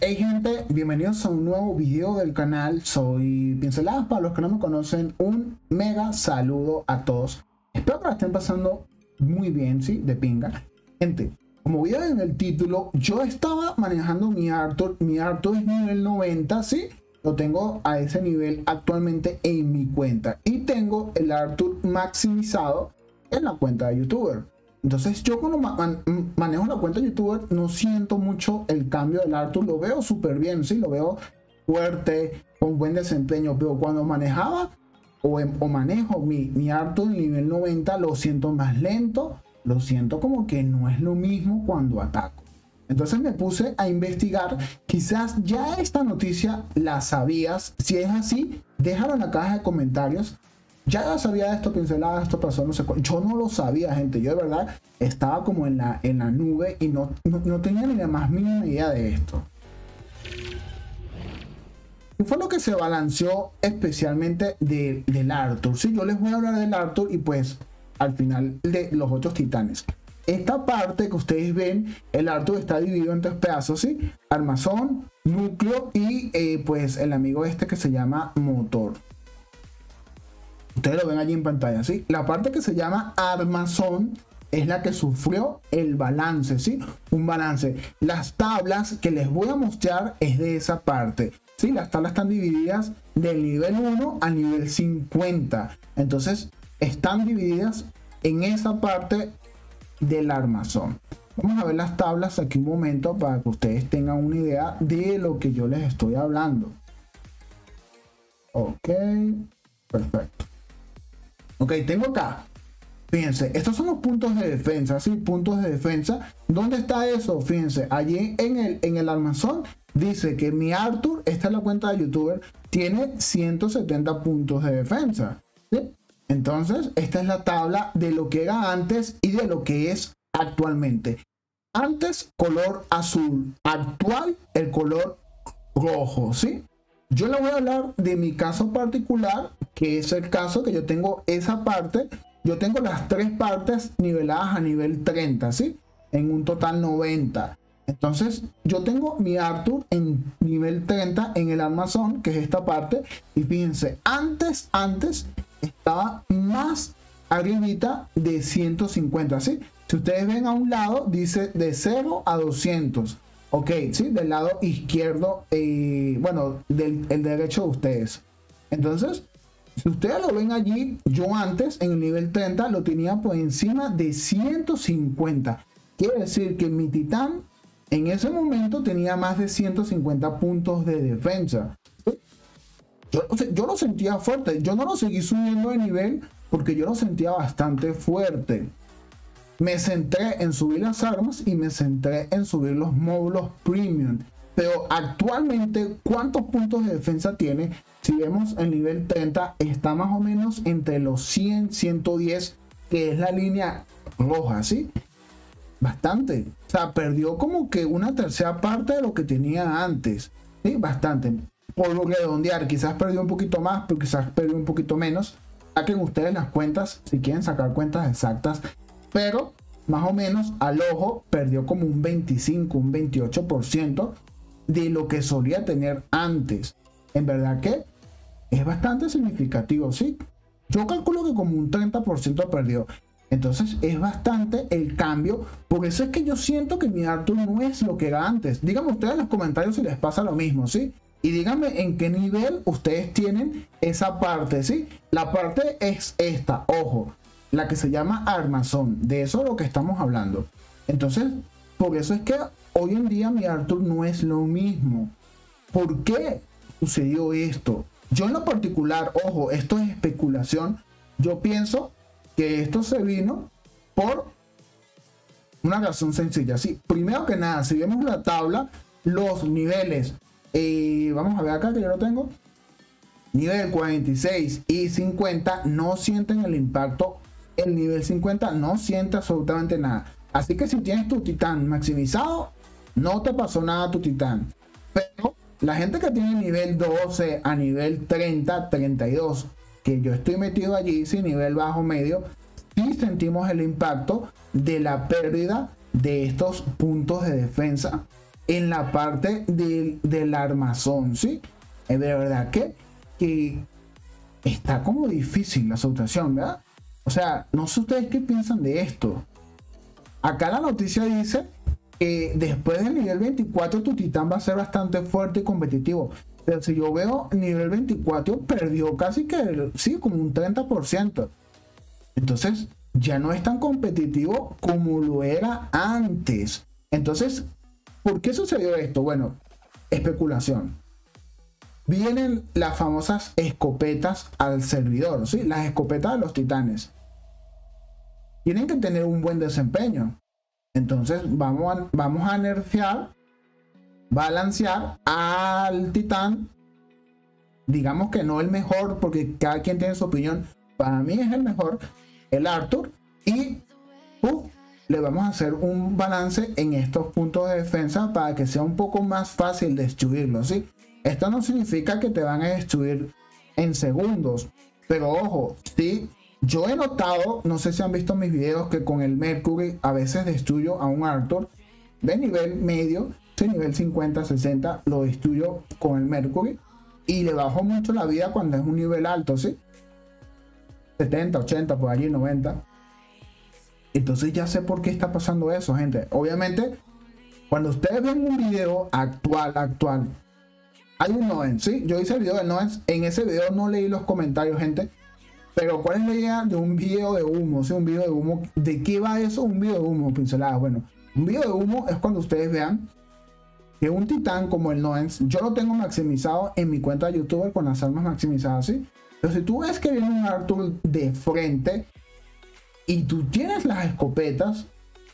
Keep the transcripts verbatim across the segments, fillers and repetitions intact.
Hey gente, bienvenidos a un nuevo video del canal. Soy Pinceladas. Para los que no me conocen, un mega saludo a todos. Espero que la estén pasando muy bien, ¿sí? De pinga. Gente, como vieron en el título, yo estaba manejando mi Arthur. Mi Arthur es nivel noventa, ¿sí? Lo tengo a ese nivel actualmente en mi cuenta. Y tengo el Arthur maximizado en la cuenta de YouTuber. Entonces yo cuando man manejo la cuenta de YouTuber no siento mucho el cambio del Arthur, lo veo súper bien, sí, lo veo fuerte, con buen desempeño, pero cuando manejaba o, o manejo mi, mi Arthur nivel noventa lo siento más lento, lo siento como que no es lo mismo cuando ataco. Entonces me puse a investigar, quizás ya esta noticia la sabías, si es así, déjalo en la caja de comentarios. Ya sabía de esto, Pincelada, esto pasó, no sé cuál. Yo no lo sabía, gente. Yo de verdad estaba como en la, en la nube y no, no, no tenía ni la más mínima idea de esto. ¿Qué fue lo que se balanceó especialmente de, del Arthur? Sí, yo les voy a hablar del Arthur y pues al final de los otros titanes. Esta parte que ustedes ven, el Arthur está dividido en tres pedazos, ¿sí? Armazón, núcleo y eh, pues el amigo este que se llama motor. Ustedes lo ven allí en pantalla, ¿sí? La parte que se llama armazón es la que sufrió el balance, ¿sí? Un balance. Las tablas que les voy a mostrar es de esa parte, ¿sí? Las tablas están divididas del nivel uno al nivel cincuenta. Entonces, están divididas en esa parte del armazón. Vamos a ver las tablas aquí un momento para que ustedes tengan una idea de lo que yo les estoy hablando. Ok, perfecto. Ok, tengo acá, fíjense, estos son los puntos de defensa, ¿sí? Puntos de defensa. ¿Dónde está eso? Fíjense, allí en el, en el armazón dice que mi Arthur, esta es la cuenta de YouTuber, tiene ciento setenta puntos de defensa, ¿sí? Entonces, esta es la tabla de lo que era antes y de lo que es actualmente. Antes, color azul, actual, el color rojo, ¿sí? Yo le voy a hablar de mi caso particular, que es el caso que yo tengo esa parte. Yo tengo las tres partes niveladas a nivel treinta, ¿sí? En un total noventa. Entonces, yo tengo mi Arthur en nivel treinta en el armazón, que es esta parte. Y fíjense, antes, antes estaba más arribita de ciento cincuenta, ¿sí? Si ustedes ven a un lado, dice de cero a doscientos. Ok, sí, del lado izquierdo, eh, bueno, del el derecho de ustedes. Entonces, si ustedes lo ven allí, yo antes en el nivel treinta lo tenía por encima de ciento cincuenta. Quiere decir que mi titán en ese momento tenía más de ciento cincuenta puntos de defensa. Yo, yo lo sentía fuerte, yo no lo seguí subiendo de nivel porque yo lo sentía bastante fuerte. Me centré en subir las armas y me centré en subir los módulos premium. Pero actualmente, ¿cuántos puntos de defensa tiene? Si vemos el nivel treinta, está más o menos entre los cien, ciento diez, que es la línea roja, ¿sí? Bastante. O sea, perdió como que una tercera parte de lo que tenía antes, ¿sí? Bastante. Por redondear, quizás perdió un poquito más, pero quizás perdió un poquito menos. Saquen ustedes las cuentas, si quieren sacar cuentas exactas. Pero más o menos al ojo perdió como un veinticinco, un veintiocho por ciento de lo que solía tener antes. En verdad que es bastante significativo, ¿sí? Yo calculo que como un treinta por ciento perdió. Entonces es bastante el cambio. Por eso es que yo siento que mi Arthur no es lo que era antes. Díganme ustedes en los comentarios si les pasa lo mismo, ¿sí? Y díganme en qué nivel ustedes tienen esa parte, ¿sí? La parte es esta, ojo, la que se llama armazón. De eso es lo que estamos hablando. Entonces, por eso es que hoy en día mi Arthur no es lo mismo. ¿Por qué sucedió esto? Yo en lo particular, ojo, esto es especulación. Yo pienso que esto se vino por una razón sencilla. Sí, primero que nada, si vemos la tabla, los niveles, eh, vamos a ver acá que yo lo tengo. Nivel cuarenta y seis y cincuenta no sienten el impacto. El nivel cincuenta no siente absolutamente nada. Así que si tienes tu titán maximizado, no te pasó nada a tu titán. Pero la gente que tiene nivel doce a nivel treinta, treinta y dos, que yo estoy metido allí, sin nivel bajo medio, sí sentimos el impacto de la pérdida de estos puntos de defensa en la parte de, del armazón, ¿sí? Es de verdad que, que está como difícil la situación, ¿verdad? O sea, no sé ustedes qué piensan de esto. Acá la noticia dice que después del nivel veinticuatro tu titán va a ser bastante fuerte y competitivo. Pero si yo veo nivel veinticuatro, perdió casi que, sí, como un treinta por ciento. Entonces, ya no es tan competitivo como lo era antes. Entonces, ¿por qué sucedió esto? Bueno, especulación. Vienen las famosas escopetas al servidor, ¿sí? Las escopetas de los titanes. Tienen que tener un buen desempeño. Entonces, vamos a, vamos a nerfear, balancear al titán. Digamos que no el mejor, porque cada quien tiene su opinión. Para mí es el mejor, el Arthur. Y uh, le vamos a hacer un balance en estos puntos de defensa para que sea un poco más fácil destruirlo, ¿sí? Esto no significa que te van a destruir en segundos, pero ojo, sí, yo he notado, no sé si han visto mis videos, que con el Mercury a veces destruyo a un Arthur de nivel medio, de nivel cincuenta, sesenta, lo destruyo con el Mercury y le bajo mucho la vida cuando es un nivel alto, ¿sí? setenta, ochenta, por allí, noventa. Entonces ya sé por qué está pasando eso, gente. Obviamente, cuando ustedes ven un video actual, actual, hay un Noens, ¿sí? Yo hice el video de Noens. En ese video no leí los comentarios, gente. Pero ¿cuál es la idea de un video de humo? ¿Sí? Un video de humo. ¿De qué va eso? Un video de humo, pinceladas. Bueno, un video de humo es cuando ustedes vean que un titán como el Noens, yo lo tengo maximizado en mi cuenta de youtuber con las armas maximizadas, ¿sí? Pero si tú ves que viene un Arthur de frente y tú tienes las escopetas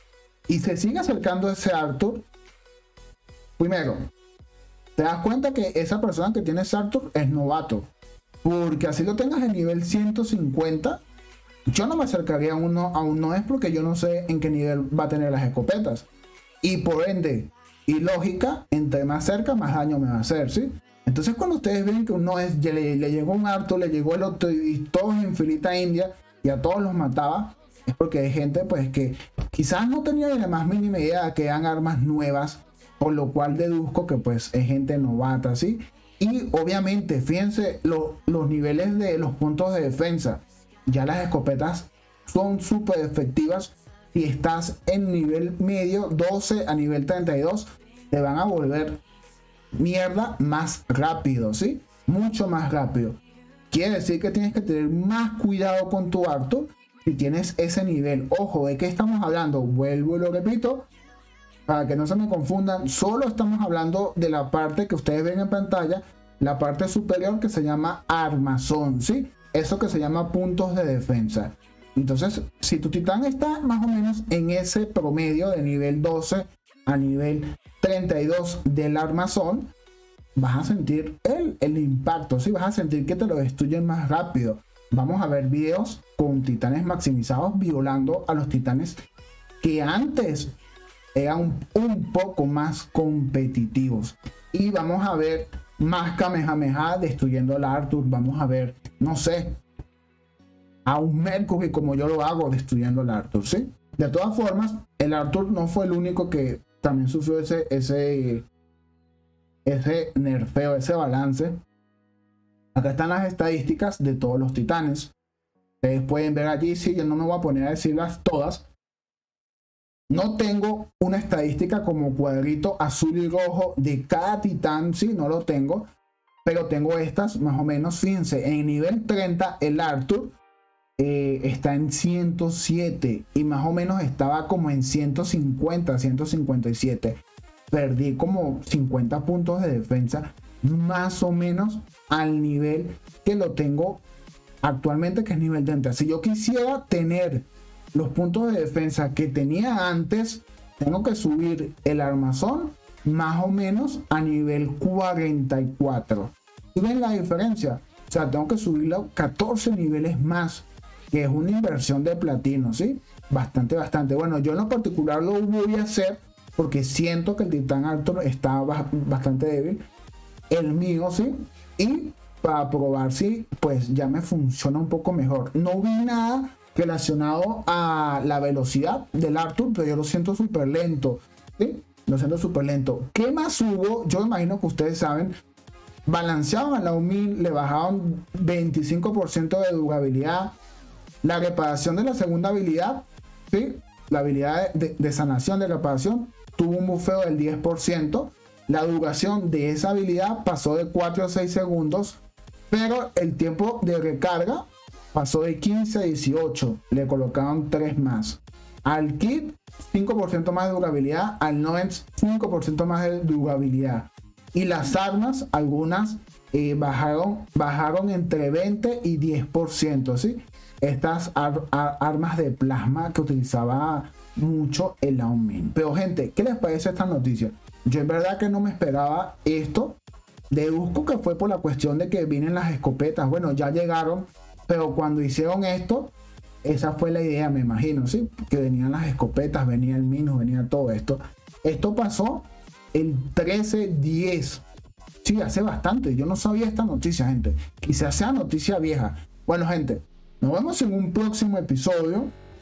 y se sigue acercando ese Arthur, primero, te das cuenta que esa persona que tiene ese Arthur es novato. Porque así lo tengas en nivel ciento cincuenta, yo no me acercaría a uno, a un Noens porque yo no sé en qué nivel va a tener las escopetas. Y por ende, y lógica, entre más cerca, más daño me va a hacer, ¿sí? Entonces cuando ustedes ven que uno es, le, le llegó un Arthur, le llegó el otro y todos en filita india y a todos los mataba, es porque hay gente pues que quizás no tenía ni la más mínima idea de que eran armas nuevas, por lo cual deduzco que pues es gente novata, ¿sí? Y obviamente, fíjense lo, los niveles de los puntos de defensa. Ya las escopetas son súper efectivas. Si estás en nivel medio, doce a nivel treinta y dos, te van a volver mierda más rápido, ¿sí? Mucho más rápido. Quiere decir que tienes que tener más cuidado con tu Arthur si tienes ese nivel. Ojo, ¿de qué estamos hablando? Vuelvo y lo repito, para que no se me confundan, solo estamos hablando de la parte que ustedes ven en pantalla, la parte superior que se llama armazón, ¿sí? Eso que se llama puntos de defensa. Entonces, si tu titán está más o menos en ese promedio de nivel doce a nivel treinta y dos del armazón, vas a sentir el, el impacto, ¿sí? Vas a sentir que te lo destruyen más rápido. Vamos a ver videos con titanes maximizados violando a los titanes que antes eran un, un poco más competitivos. Y vamos a ver más Kamehameha destruyendo al Arthur. Vamos a ver, no sé, a un Mercury como yo lo hago destruyendo al Arthur, ¿sí? De todas formas, el Arthur no fue el único que también sufrió ese, ese, ese nerfeo, ese balance. Acá están las estadísticas de todos los titanes. Ustedes pueden ver allí, sí, yo no me voy a poner a decirlas todas. No tengo una estadística como cuadrito azul y rojo de cada titán, sí, no lo tengo. Pero tengo estas más o menos, fíjense, en nivel treinta el Arthur eh, está en ciento siete y más o menos estaba como en ciento cincuenta, ciento cincuenta y siete. Perdí como cincuenta puntos de defensa, más o menos al nivel que lo tengo actualmente, que es nivel treinta. Si yo quisiera tener los puntos de defensa que tenía antes, tengo que subir el armazón más o menos a nivel cuarenta y cuatro. ¿Y ven la diferencia? O sea, tengo que subirlo catorce niveles más, que es una inversión de platino, ¿sí? Bastante, bastante. Bueno, yo en lo particular lo voy a hacer porque siento que el titán Arthur está bastante débil. El mío, ¿sí? Y para probar si pues ya me funciona un poco mejor. No vi nada relacionado a la velocidad del Arthur, pero yo lo siento súper lento, ¿sí? lo siento súper lento. ¿Qué más hubo? Yo imagino que ustedes saben, balancearon a Liao Ming, le bajaron veinticinco por ciento de durabilidad. La reparación de la segunda habilidad, ¿sí? La habilidad de, de sanación, de reparación, tuvo un bufeo del diez por ciento. La duración de esa habilidad pasó de cuatro a seis segundos, pero el tiempo de recarga pasó de quince a dieciocho. Le colocaron tres más. Al kit, cinco por ciento más de durabilidad. Al Noens, cinco por ciento más de durabilidad. Y las armas, algunas eh, bajaron, bajaron entre veinte y diez por ciento, ¿sí? Estas ar ar armas de plasma que utilizaba mucho el Liao Ming. Pero gente, ¿qué les parece esta noticia? Yo en verdad que no me esperaba esto. Deduzco que fue por la cuestión de que vienen las escopetas. Bueno, ya llegaron, pero cuando hicieron esto, esa fue la idea, me imagino, ¿sí? Que venían las escopetas, venía el Minus, venía todo esto. Esto pasó el trece diez. Sí, hace bastante. Yo no sabía esta noticia, gente. Quizás sea noticia vieja. Bueno, gente, nos vemos en un próximo episodio.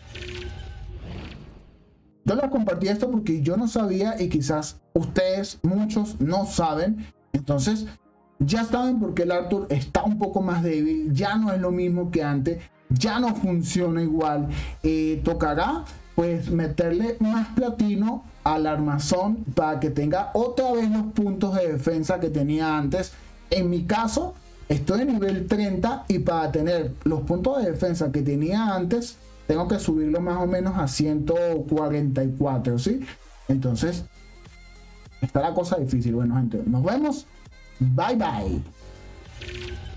Yo les compartí esto porque yo no sabía y quizás ustedes, muchos, no saben. Entonces, ya saben por qué el Arthur está un poco más débil. Ya no es lo mismo que antes. Ya no funciona igual. Eh, tocará, pues, meterle más platino al armazón para que tenga otra vez los puntos de defensa que tenía antes. En mi caso, estoy en nivel treinta y para tener los puntos de defensa que tenía antes, tengo que subirlo más o menos a ciento cuarenta y cuatro, ¿sí? Entonces, está la cosa difícil. Bueno, gente, nos vemos. Bye, bye.